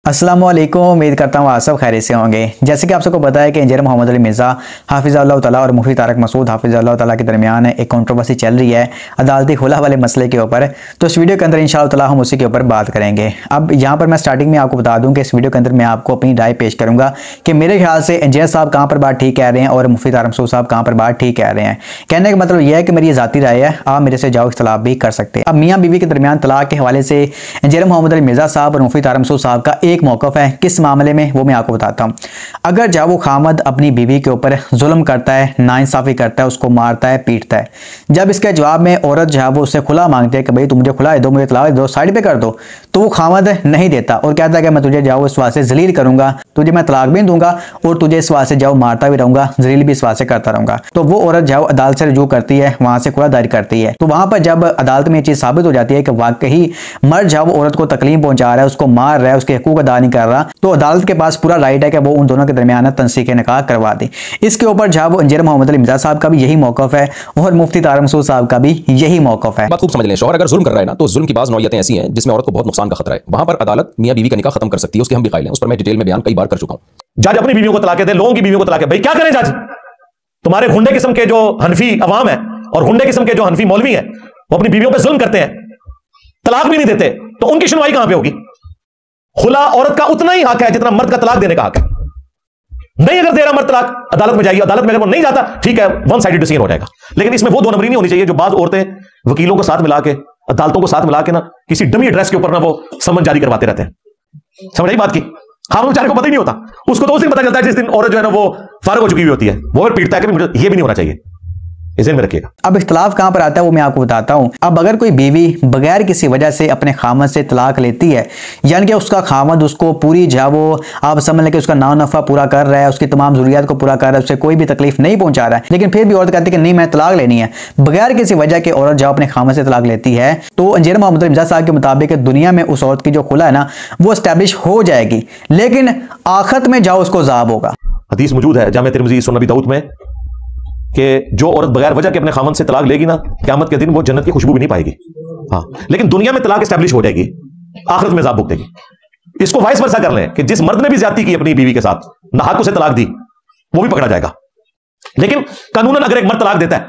अस्सलाम वालेकुम। उम्मीद करता हूँ आप सब खैरियत से होंगे। जैसे कि आप सबको पता है कि इंजीनियर मोहम्मद अली मिर्ज़ा हाफिज़ल्लाह ताला और मुफ्ती तारिक मसूद हाफिज़ल्लाह ताला के दरमियान एक कंट्रोवर्सी चल रही है अदालती खुला वाले मसले के ऊपर। तो इस वीडियो के अंदर इंशाअल्लाह ताला हम उसी के ऊपर बात करेंगे। अब यहाँ पर मैं स्टार्टिंग में आपको बता दूँ कि इस वीडियो के अंदर मैं आपको अपनी राय पेश करूँगा कि मेरे ख्याल से इंजीनियर साहब कहाँ पर बात ठीक कह रहे हैं और मुफ्ती तारिक मसूद साहब कहाँ पर बात ठीक कह रहे हैं। कहने का मतलब यह है कि मेरी ज़ाती राय है, आप मेरे से जाओ इख्तलाफ भी कर सकते हैं। अब मियाँ बीवी के दरमियान तलाक के हवाले से इंजीनियर मोहम्मद अली मिर्ज़ा साहब और मुफ्ती तारिक मसूद साहब का एक मौक़िफ़ है। किस मामले में वो मैं आपको बताता हूं। अगर जब वो खामद अपनी बीवी के ऊपर जुल्म करता है, नाइंसाफी करता है, उसको मारता है, पीटता है, जब इसके जवाब में औरत जो है वो उससे खुला मांगती है कि भाई तुम मुझे खुला दो, मुझे तलाक दो, साइड पे कर दो, तो वो खामद नहीं देता और कहता है कि मैं तुझे जाओ इस वास्ते जलील करूंगा, तुझे मैं तलाक भी दूंगा और तुझे इस वास्ते जाओ मारता भी रहूंगा, जलील भी इस वास्ते करता रहूंगा। तो वो औरत जाओ अदालत से रुजू करती है, वहां से खुला दायर करती है। तो वहां पर जब अदालत में ये चीज साबित हो जाती है कि वाकई मर्द जाओ औरत को तकलीफ पहुंचा रहा है, उसको मार रहा है, उसके हकूक अदा नहीं कर रहा, तो अदालत के पास पूरा राइट है कि वो उन दोनों के दरमियान तंसीक निकाह करवा दे। इसके ऊपर जहां इंजीनियर मोहम्मद अली मिर्ज़ा साहब का भी यही मौक़िफ़ है और मुफ्ती तारिक मसूद साहब का भी यही मौक़िफ़ है। बात खूब समझ लें, शौहर अगर जुल्म कर रहा है ना, तो जुल्म की बाज़ नौयतें ऐसी हैं जिसमें औरत को बहुत नुकसान का खतरा है। वहां पर अदालत मियां बीवी का निकाह खत्म कर सकती है, उसके हम भी कायल हैं, उस पर मैं डिटेल में बयान कई बार कर चुका हूं। जज अपनी बीवियों को तलाक देते हैं, लोगों की बीवियों को तलाक। भाई क्या करें जज? तुम्हारे गुंडे किस्म के जो हनफी अवाम है और गुंडे किस्म के जो हनफी मौलवी हैं, वो अपनी बीवियों पे जुल्म करते हैं, तलाक भी नहीं देते, तो उनकी सुनवाई कहां पे होगी? खुला औरत का उतना ही हक है जितना मर्द का तलाक देने का हक है। नहीं अगर दे रहा मर्द तलाक, अदालत में जाइए, अदालत में अगर वो नहीं जाता, ठीक है, वन साइडेड डिसीजन हो जाएगा। लेकिन इसमें वो दो नंबरी नहीं होनी चाहिए जो बाज औरतें वकीलों को साथ मिला के, अदालतों को साथ मिला के ना किसी डमी एड्रेस के ऊपर ना वो समन जारी करवाते रहते हैं। समझ आई बात की? हाँ, बेचारे को पता ही नहीं होता, उसको तो उस दिन पता चलता है जिस दिन औरत जो है ना वो फारिग हो चुकी हुई होती है, वो फिर पीटता है कि मुझे ये भी नहीं होना चाहिए। इसे में रखिएगा। अब इख्तलाफ कहां पर आता है वो मैं आपको बताता हूं। अब अगर कोई बीवी बगैर किसी वजह से अपने खामद से तलाक लेती है, यानी कि उसका खामद उसको पूरी जो वो आप समझ लें कि उसका नाव नफा पूरा कर रहा है, उसकी तमाम जरूरियात को पूरा कर रहा है, उससे कोई भी तकलीफ नहीं पहुंचा रहा है, लेकिन फिर भी औरत कहती है कि नहीं मैं तलाक लेनी है, बगैर किसी वजह के औरत जब अपने खामद से तलाक लेती है, तो इंजीनियर मोहम्मद अली मिर्ज़ा साहब के मुताबिक दुनिया में उस औरत की जो खुला है ना वो एस्टैब्लिश हो जाएगी, लेकिन आखिरत में जाओ उसको ज़ाब होगा। हदीस मौजूद है जामे तिरमिज़ी सुनन नबी दाऊद में कि जो औरत बगैर वजह के अपने खामन से तलाक लेगी ना, क़यामत के दिन वो जन्नत की खुशबू भी नहीं पाएगी। हाँ, लेकिन दुनिया में तलाक एस्टैब्लिश हो जाएगी, आखिरत में ज़ाब भुगतेगी। इसको वाइस वर्सा कर लें कि जिस मर्द ने भी ज्यादती की अपनी बीवी के साथ, नाहक उसे तलाक दी, वो भी पकड़ा जाएगा। लेकिन कानूनन अगर एक मर्द तलाक देता है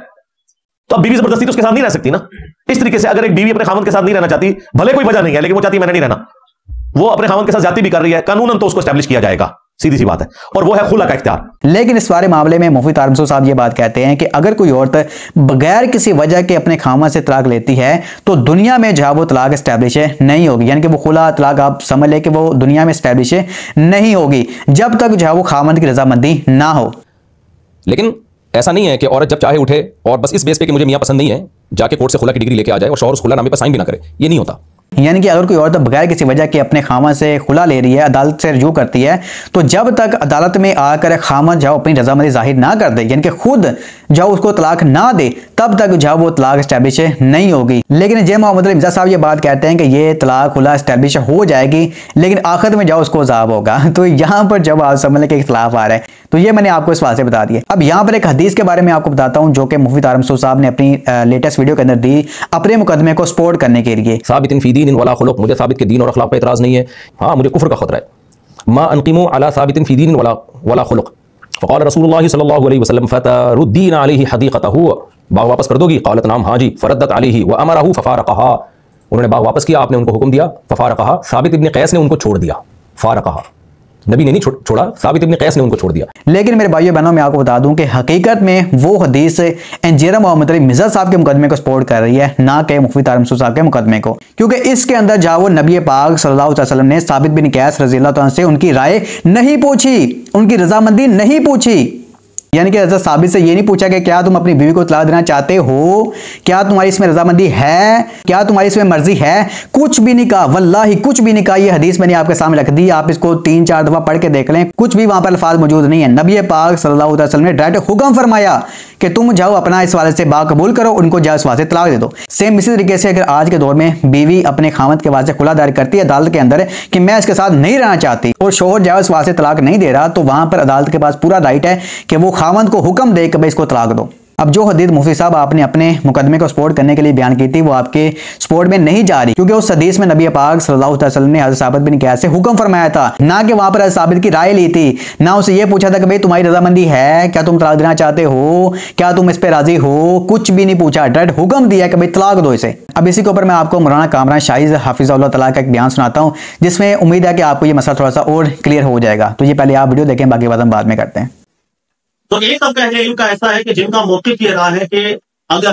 तो अब बीवी जबरदस्ती तो उसके साथ नहीं रह सकती ना। इस तरीके से अगर एक बीवी अपने खामन के साथ नहीं रहना चाहती, भले कोई वजह नहीं है, लेकिन वो चाहती मैंने नहीं रहना, वो अपने खामन के साथ ज्यादती भी कर रही है, कानूनन तो उसको एस्टैब्लिश किया जाएगा, सीधी सी बात है, और वो है खुला का इख्तियार। लेकिन इस सारे मामले में मुफ्ती तारिक मसूद साहब ये बात कहते हैं कि अगर कोई औरत बगैर किसी वजह के अपने खामद से तलाक लेती है तो दुनिया में जहां वो तलाक एस्टैब्लिश नहीं होगी, यानी कि वो खुला तलाक आप समझ लें कि वो दुनिया में एस्टैब्लिश नहीं होगी जब तक जहां वो खामद की रजामंदी ना हो। लेकिन ऐसा नहीं है कि औरत जब चाहे उठे और बस इस बेस पे कि मुझे मियां पसंद नहीं है जाके कोर्ट से खुला की डिग्री लेके आ जाए और शौहर उस खुला नामे पर साइन भी ना करे, ये नहीं होता। यानी कि अगर कोई औरत बगैर किसी वजह के अपने खामद से खुला ले रही है, अदालत से रुजू करती है, तो जब तक अदालत में आकर खामद जाओ अपनी रजामंदी जाहिर ना कर दे, यानी कि खुद जाओ उसको तलाक ना दे, तब तक जाओ वो तलाक एस्टैब्लिश नहीं होगी। लेकिन इंजीनियर मोहम्मद अली मिर्ज़ा साहब ये बात कहते हैं कि ये तलाक खुला एस्टैब्लिश हो जाएगी, लेकिन आखिर में जाओ उसको ज़ाब होगा। तो यहाँ पर जब आप समझ लें कि इख्तिलाफ आ रहा है, तो ये मैंने आपको इस बात से बता दिया। अब यहाँ पर एक हदीस के बारे में आपको बताता हूँ जो कि मुफ्ती तारिक मसूद साहब ने अपनी लेटेस्ट वीडियो के अंदर दी अपने मुकदमे को सपोर्ट करने के लिए। साबितिन फी दीनिन वला खुलुक, मुझे साबित के दीन और अखलाक पे एतराज नहीं है, हाँ मुझे कुफ्र का खतरा है। मा अनकिमु अला साबितिन फी दीनिन वला खुलुक फ़क़ाल रसूलुल्लाह सल्लल्लाहु अलैहि वसल्लम फ़तरुद्दीन अलैहि हदीक़तहु, बाग वापस कर दोगी? क़ालत नाम, हाँ जी। फ़रद्दत अलैहि व अमरहु फ़फ़ारक़हा, उन्होंने बाग वापस किया, आपने उनको हुक्म दिया। फ़फ़ारक़हा, साबित इब्न क़ैस ने उनको छोड़ दिया। फ़ारक़हा, नबी ने नहीं छोड़ा, साबित इब्न क़ैस ने उनको छोड़ दिया। लेकिन मेरे भाइयों बहनों मैं आपको बता दूं कि हकीकत में वो हदीस इंजीनियर मोहम्मद अली मिर्ज़ा साहब के मुकदमे को सपोर्ट कर रही है, ना कि मुफ्ती तारिक मसूद साहब के मुकदमे को, क्योंकि इसके अंदर जाओ नबी पाक सल्लल्लाहु अलैहि वसल्लम ने साबित बिन क़ैस रज़ियल्लाहु तआला से उनकी राय नहीं पूछी, उनकी रजामंदी नहीं पूछी। यानी कि हज़रत साबित से ये नहीं पूछा कि क्या तुम अपनी बीवी को तलाक देना चाहते हो, क्या तुम्हारी इसमें रजामंदी है, क्या तुम्हारी इसमें मर्जी है, कुछ भी नहीं कहा, वल्लाही कुछ भी नहीं कहा। ये हदीस मैंने आपके सामने रख दी, आप इसको 3-4 दफा पढ़ के देख लें, कुछ भी वहां पर अल्फाज मौजूद नहीं है। नबी पाक सल्लल्लाहु अलैहि वसल्लम ने डायरेक्ट हुक्म फरमाया कि तुम जाओ अपना इस वाले से बाकबूल करो, उनको जाओ इस वाले से तलाक दे दो। सेम इसी तरीके से अगर आज के दौर में बीवी अपने खामद के वास्ते खुला दायर करती है अदालत के अंदर कि मैं इसके साथ नहीं रहना चाहती और शोहर जाओ इस वास्ते तलाक नहीं दे रहा, तो वहां पर अदालत के पास पूरा राइट है कि वो खामद को हुक्म दे कि भाई इसको तलाक दो। अब जो हदीस मुफ्ती साहब आपने अपने मुकदमे को सपोर्ट करने के लिए बयान की थी वो आपके सपोर्ट में नहीं जा रही, क्योंकि उस हदीस में नबी पाक सल्लल्लाहु अलैहि वसल्लम ने हज़रत साबित बिन कैस से हुक्म फरमाया था, ना कि वहां पर हज़रत साबित की राय ली थी, ना उसे ये पूछा था कि भाई तुम्हारी रजामंदी है, क्या तुम तलाक देना चाहते हो, क्या तुम इस पे राजी हो, कुछ भी नहीं पूछा, डायरेक्ट हुक्म दिया कि भाई तलाक दो इसे। अब इसी के ऊपर मैं आपको मौलाना कामरान शाहिद हाफिज़हुल्लाह तआला का एक बयान सुनाता हूं, जिसमें उम्मीद है कि आपको ये मसला थोड़ा सा और क्लियर हो जाएगा। तो ये पहले आप वीडियो देखें, बाकी बात हम बाद में करते हैं। तो एक अब अहले इल्म का ऐसा है कि जिनका मौक़िफ़ ये रहा है कि अगर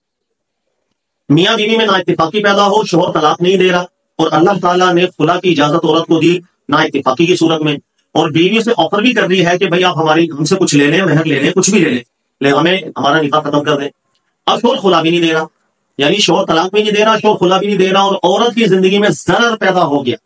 मियां बीवी में ना इत्तेफाकी पैदा हो, शोहर तलाक नहीं दे रहा और अल्लाह ताला ने खुला की इजाजत औरत को दी ना इत्तेफाकी की सूरत में, और बीवी से ऑफर भी कर रही है कि भाई आप हमसे कुछ ले लें, मेहर ले लें, कुछ भी ले हमें हमारा निकाह खत्म कर दें। अब शोहर खुला भी नहीं दे रहा, यानी शोहर तलाक भी नहीं दे रहा, शोहर खुला भी नहीं दे रहा, और औरत की जिंदगी में जरर पैदा हो गया।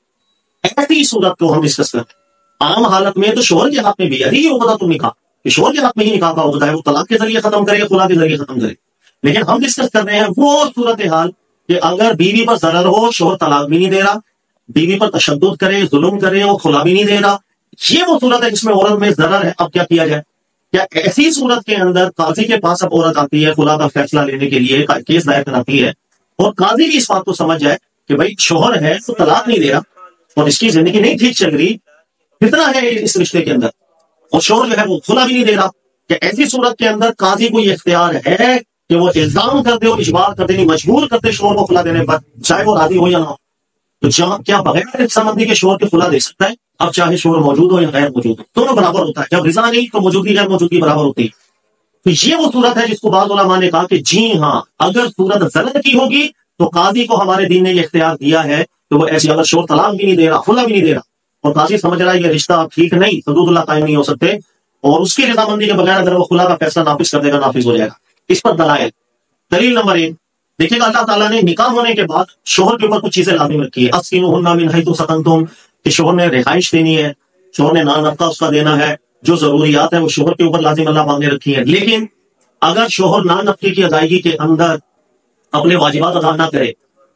ऐसी सूरत को हम डिस्कस करते हैं। आम हालत में तो शोहर के हाथ में भी यही होगा तुम निकाह, कि शोहर के हाथ में ही निकाह का होता है, वो तलाक के जरिए खत्म करे, खुला के जरिए खत्म करे। लेकिन हम डिस्कस कर रहे हैं वो सूरत हाल कि अगर बीवी पर जरर हो, शोहर तलाक भी नहीं दे रहा, बीवी पर तशद्दुद करे, जुल्म करे, वो खुला भी नहीं दे रहा, ये वो सूरत है जिसमें औरत में जरर है। अब क्या किया जाए? क्या ऐसी सूरत के अंदर काजी के पास अब औरत आती है खुला का फैसला लेने के लिए, केस दायर कराती है, और काजी भी इस बात को समझ जाए कि भाई शोहर है तो तलाक नहीं दे रहा और इसकी जिंदगी नहीं ठीक चल रही, कितना है इस रिश्ते के अंदर, और शोहर जो है वो खुला भी नहीं दे रहा। क्या ऐसी सूरत के अंदर काजी को ये इख्तियार है कि वो इल्जाम कर दे और इजबार कर दे, मजबूर करते शोहर को खुला देने पर, चाहे वो राजी हो या ना हो? तो क्या बगैर संबंधी के शोहर के खुला दे सकता है? अब चाहे शोहर मौजूद हो या गैर मौजूद हो, दोनों बराबर होता है। जब रिजा नहीं तो मौजूदगी गैर मौजूदगी बराबर होती है। तो ये वो सूरत है जिसको बाज़ उलमा ने कहा कि जी हाँ, अगर सूरत जरर की होगी तो काजी को हमारे दीन ने ये इख्तियार दिया है कि वो ऐसी, अगर शोहर तलाक भी नहीं दे रहा, खुला भी नहीं दे रहा, और काजी समझ रहा है ये रिश्ता ठीक नहीं, हदूदुल्लाह कायम नहीं हो सकते, और उसकी रजामंदी के बगैर अगर वो खुला का फैसला नाफिज कर देगा, नाफिज हो जाएगा। इस पर दलाइल, दलील नंबर 1, देखिएगा अल्लाह ताला ने निकाह होने के बाद शोहर के ऊपर कुछ चीजें लाजिम रखी है। अस्किनुहुन्ना मिन हैथु सकनतुम, कि शोहर ने रिहाइश देनी है, शोहर ने नान नफका उसका देना है, जो जरूरियात है वो शोहर के ऊपर लाजिम अल्लाह पाक ने रखी है। लेकिन अगर शोहर नान नफके की अदायगी के अंदर अपने वाजिबात अदा ना करे,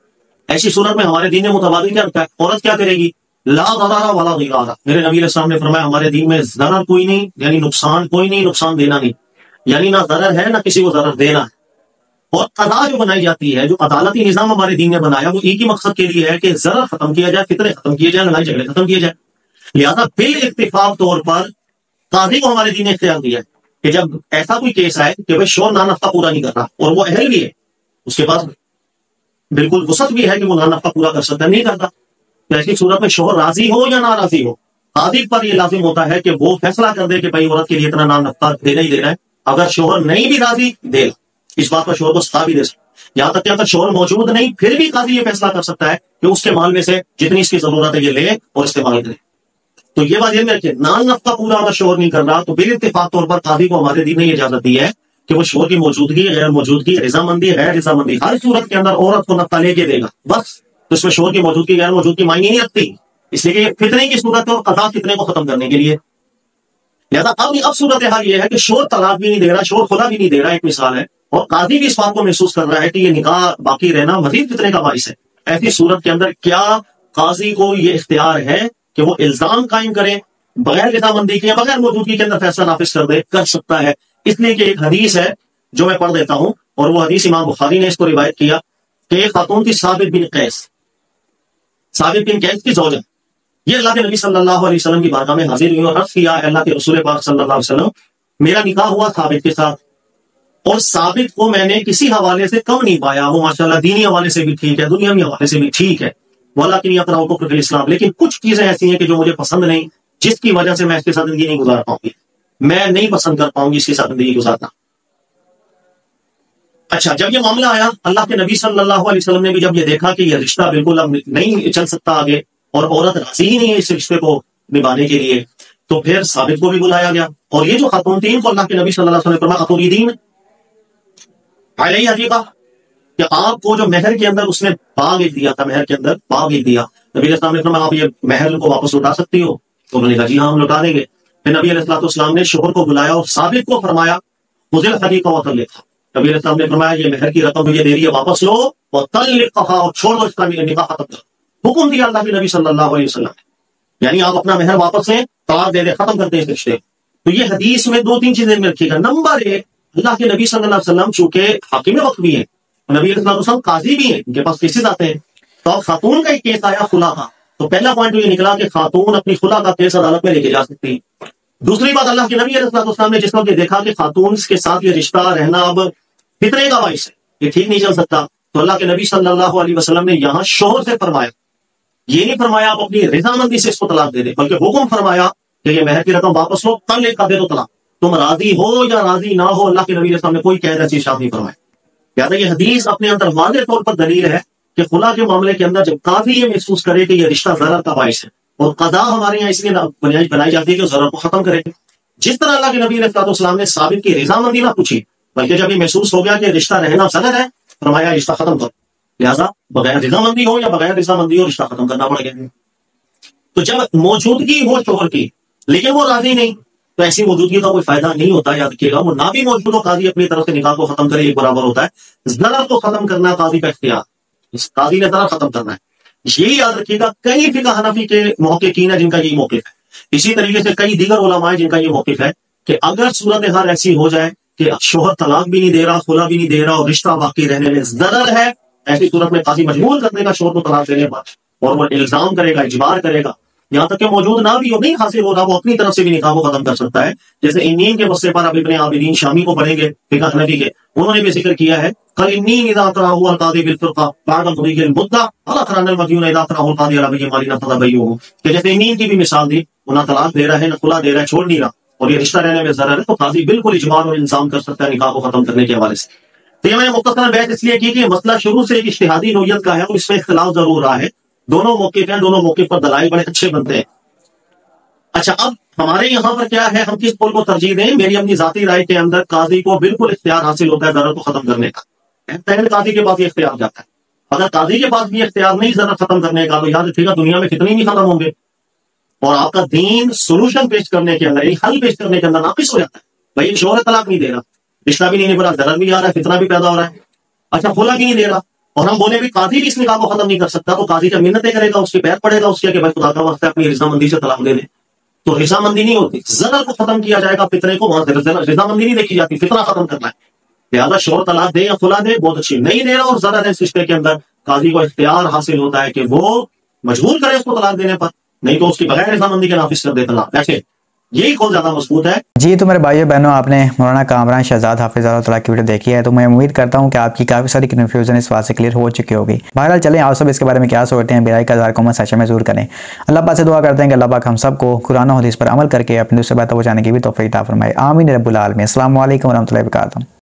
ऐसी सूरत में हमारे दीन ने मुतबादिल क्या रखा है? औरत क्या करेगी? ला दरारा वला गिरारा। मेरे नबी अलैहि सलाम ने फरमाया हमारे दीन में जरर कोई नहीं, यानी नुकसान कोई नहीं, नुकसान देना नहीं, यानी ना जरर है ना किसी को जरर देना है। और कदा जो बनाई जाती है, जो अदालती निजाम हमारे दीन ने बनाया, वो एक ही मकसद के लिए है कि जरर खत्म किया जाए, फितरे खत्म किए जाए, लड़ाई झगड़े खत्म किए जाए। लिहाजा बिल इत्तिफाक तौर पर काजी को हमारे दीन ने इख्तियार दिया है कि जब ऐसा कोई केस आए कि भाई शोहर नान नफका पूरा नहीं कर रहा और वो अहल भी है, उसके पास बिल्कुल वसत भी है कि वो नान नफका पूरा कर सकता है, नहीं करता, तो ऐसी सूरत में शोहर राजी हो या नाराजी हो, काजी पर यह लाजिम होता है कि वो फैसला कर दे कि भाई औरत के लिए इतना नान नफका देना ही देना है। अगर शोहर नहीं भी राजी, देगा, इस बात पर शोहर को सता भी दे सकता। यहां तक कि अगर शोहर मौजूद नहीं फिर भी काजी ये फैसला कर सकता है कि उसके माल में से जितनी इसकी जरूरत है ये ले और इस्तेमाल करे। तो ये बात ये में रखिए, नान नफका पूरा अगर शोहर नहीं कर रहा तो बिल इत्तेफाक तौर पर काजी को हमारे दीन ने ये इजाजत दी है कि वो शोहर की मौजूदगी, गैर मौजूदगी, रजामंदी, गैर रजामंदी, हर सूरत के अंदर औरत को नफका लेके देगा बस। तो इसमें शोहर की मौजूदगी, गैर मौजूदगी मायने नहीं रखती, इसलिए कि फितने की सूरत है और कज़ा फितने को खत्म करने के लिए। लिहाजा अब सूरत हाल ये है कि शोहर तलाक भी नहीं दे रहा, शोहर खुला भी नहीं दे रहा, एक मिसाल है, और काजी भी इस बात को महसूस कर रहा है कि ये निकाह बाकी रहना मजीद फितने का बाइस है। ऐसी सूरत के अंदर क्या काजी को ये इख्तियार है कि वो इल्जाम कायम करे, बगैर रजामंदी के, बगैर मौजूदगी के अंदर फैसला नाफिज कर दे? कर सकता है। इसलिए कि एक हदीस है जो मैं पढ़ देता हूं, और वो हदीस इमाम बुखारी ने इसको रिवायत किया कि एक खातून थी साबित बिन कैस की ज़ौजा, ये अल्लाह के नबी सल्लल्लाहु अलैहि वसल्लम की बारगाह में हाजिर हुई और अर्ज किया, अल्लाह के रसूल पाक सल्लल्लाहु अलैहि वसल्लम, मेरा निकाह हुआ साबित के साथ, और साबित को मैंने किसी हवाले से कम नहीं पाया, वो माशाल्लाह दीनी हवाले से भी ठीक है, दुनियावी हवाले से भी ठीक है, वलाकिन यकराहु कुफ्र इस्लाम, लेकिन कुछ चीजें ऐसी हैं कि जो मुझे पसंद नहीं, जिसकी वजह से मैं इसके साथ जिंदगी नहीं गुजार पाऊंगी, मैं नहीं पसंद कर पाऊंगी इसके साथ जिंदगी गुजारना। अच्छा, जब ये मामला आया, अल्लाह के नबी सल्लल्लाहु अलैहि वसल्लम ने भी जब ये देखा कि ये रिश्ता बिल्कुल अब नहीं चल सकता आगे और औरत राजी ही नहीं है इस रिश्ते को निभाने के लिए, तो फिर साबित को भी बुलाया गया। और ये जो खातून थी इनको अल्लाह के नबी सल्लल्लाहु अलैहि वसल्लम ने फरमाया, अतुरीदीन अलैहि हदीका, कि आपको जो महर के अंदर उसने बाग एक दिया था, महर के अंदर बाग एक दिया, नबी अलैहि सलाम ने फरमाया आप ये महर को वापस लौटा सकती हो? तो उन्होंने कहा जी हाँ, हम लौटा देंगे। फिर नबी अलैहिस्सलाम ने शोहर को बुलाया और साबित को फरमाया, खुज़िल हदीका व तल्लिक़हा, नबी अलैहिस्सलाम ने फरमाया ये महर की रकम मुझे दे रही है, वापस लो, और तल्लिक़हा, और छोड़ दो इसका निकाह खत्म करो। हुक्म दिया अल्लाह के नबी सल्लल्लाहु अलैहि वसल्लम, यानी आप अपना महर वापस लें, तलाक दे दे, खत्म कर दे इस रिश्ते। तो ये हदीस में 2-3 चीजें में रखिएगा। नंबर 1, अल्लाह के नबी सल्लल्लाहु अलैहि वसल्लम चूंकि हाकिम वक्त भी है, नबी अलैहि वसल्लम काजी भी है, उनके पास केसेस आते हैं। तो अब खातून का एक केस आया खुला का, तो पहला पॉइंट ये निकला कि खातून अपनी खुला का केस अदालत में लेके जा सकती है। दूसरी बात, अल्लाह के नबी अलैहि वसल्लम ने जिस वक्त देखा कि खातून के साथ ये रिश्ता रहना अब फितरे का बाइस है, ये ठीक नहीं चल सकता, तो अल्लाह के नबी सल्लल्लाहु अलैहि वसल्लम ने यहाँ शोहर से फरमाया, ये नहीं फरमाया आप अपनी रजामंदी से इसको तलाक दे दे, बल्कि हुक्म फरमाया कि ये महर की रकम वापस लो, कल एक का दे दो तलाक, तुम राजी हो या राजी ना हो, अल्लाह के नबी ने कोई कैद ऐसी शादी नहीं फरमाया। याद है ये हदीस अपने अंदर वाज़ेह तौर पर दलील है कि खुला के मामले के अंदर जब काजी ये महसूस करे कि ये रिश्ता ज़रर का बाइस है, और कदा हमारे यहाँ इसलिए बनाई जाती है कि ज़रर को खत्म करे। जिस तरह अल्लाह के नबी अलैहिस्सलाम ने साबित की रजामंदी ना पूछी, बल्कि जब ये महसूस हो गया कि रिश्ता रहना ज़रर है, फरमाया रिश्ता खत्म करो। लिहाजा बगैर रजामंदी हो या बगैर रजामंदी हो, रिश्ता खत्म करना पड़ गया। तो जब मौजूदगी हो शोहर की लेकिन वो राजी नहीं, तो ऐसी मौजूदगी का कोई फायदा नहीं होता। याद रखिएगा, वो ना भी मौजूद हो, काजी अपनी तरफ से निकाह को खत्म करे, एक बराबर होता है। ज़रर को खत्म करना काजी का इख्तियार, इस काजी ने ज़रर खत्म करना है, यही याद रखिएगा। कई फिक़ह हनफी के मुहक्किकीन है जिनका यही मौक़िफ़ है, इसी तरीके से कई दीगर उलमा है जिनका ये मौक़िफ़ है कि अगर सूरत हाल ऐसी हो जाए कि शोहर तलाक भी नहीं दे रहा, खुला भी नहीं दे रहा और रिश्ता बाकी रहने में ज़रर है, ऐसी सूरत में काजी मजबूर कर देगा शोहर को तलाक देने पर, और वो इल्जाम करेगा, इजबार करेगा, यहाँ तक कि मौजूद ना भी हो, नहीं हासिल हो रहा, वो अपनी तरफ से भी निकाह को खत्म कर सकता है। जैसे इन्नीन के मसले पर आप इब्ने आबिदीन शामी को पढ़ेंगे फिक़ह हनफी के, उन्होंने भी जिक्र किया है कल इन्नीन इज़ा तराहु अल कादी बिल फ़िरक़ा बअद ख़ुरूजिल मुद्दा अला तरानल मदयून इज़ा तराहु अल कादी अला बय्यिन मालिन फतबय्युहु, कि जैसे इन्नीन की भी मिसाल दी, वो ना तलाक दे रहा है, ना खुला दे रहा है, छोड़ नहीं रहा, और ये रिश्ता रहने में ज़रर है, तो काजी बिल्कुल इजबार और इल्जाम कर सकता है निकाह को खत्म करने के हवाले से। तो ये मैंने मुख्तसरन बहस इसलिए की कि मसला शुरू से एक इज्तिहादी नौयत का है और इसमें इख्तिलाफ जरूर रहा है। दोनों मौक़िफ़ हैं, दोनों मौक़िफ़ पर दलाइल बड़े अच्छे बनते हैं। अच्छा, अब हमारे यहाँ पर क्या है, हम किस कौल को तरजीह दें? मेरी अपनी जाती राय के अंदर काजी को बिल्कुल इख्तियार हासिल होता है ज़रर को खत्म करने का, पहले काजी के पास ये इख्तियार जाता है। अगर काजी के पास भी इख्तियार नहीं ज़रर खत्म करने का, तो याद रखिएगा दुनिया में कितने नहीं खत्म होंगे, और आपका दीन सोल्यूशन पेश करने के अंदर, हल पेश करने के अंदर नाकिस हो जाता है। भाई शोहर तलाक नहीं दे रहा, रिश्ता भी नहीं निभा रहा, ज़रर भी आ रहा है, फितना भी पैदा हो रहा है, अच्छा खुला भी नहीं दे रहा, और हम बोले भी काजी भी इस निकाह को खत्म नहीं कर सकता, तो काजी जब मिन्नतें करेगा, उसके पैर पड़ेगा उसके कि भाई खुदा का वास्ता अपनी रजामंदी से तलाक दे दे, तो रजामंदी नहीं होती, ज़रर को खत्म किया जाएगा, फितरे को वहां से रजामंदी नहीं देखी जाती, फितना खत्म करना है। लिहाजा शोहर तलाक दे या खुला दे, बहुत अच्छी, नहीं दे रहा और ज़रर है इस रिश्ते के अंदर, काजी को इख्तियार हासिल होता है कि वो मजबूर करे उसको तलाक देने पर, नहीं तो उसकी बगैर रजामंदी के नाफिज कर दे तलाक। ऐसे यही कौल ज्यादा मजबूत है। जी, तो मेरे भाइयों बहनों, आपने मौलाना कामरान शहजाद हाफिज़हुल्लाह तआला की वीडियो देखी है, तो मैं उम्मीद करता हूँ कि आपकी काफ़ी सारी कन्फ्यूजन इस बात से क्लियर हो चुकी होगी। बहरहाल चलें, आप सब इसके बारे में क्या सोचते हैं, बिराई का इज़हार कमेंट सेक्शन में ज़रूर करें। अल्लाह पाक से दुआ करते हैं कि अल्लाह पाक हम सबको कुरान और हदीस पर अमल करके अपने से बेहतर पहुँचाने की भी तौफीक अता फरमाए। आमीन रब्बुल आलमीन। अस्सलामु अलैकुम व रहमतुल्लाहि व बरकातुहू।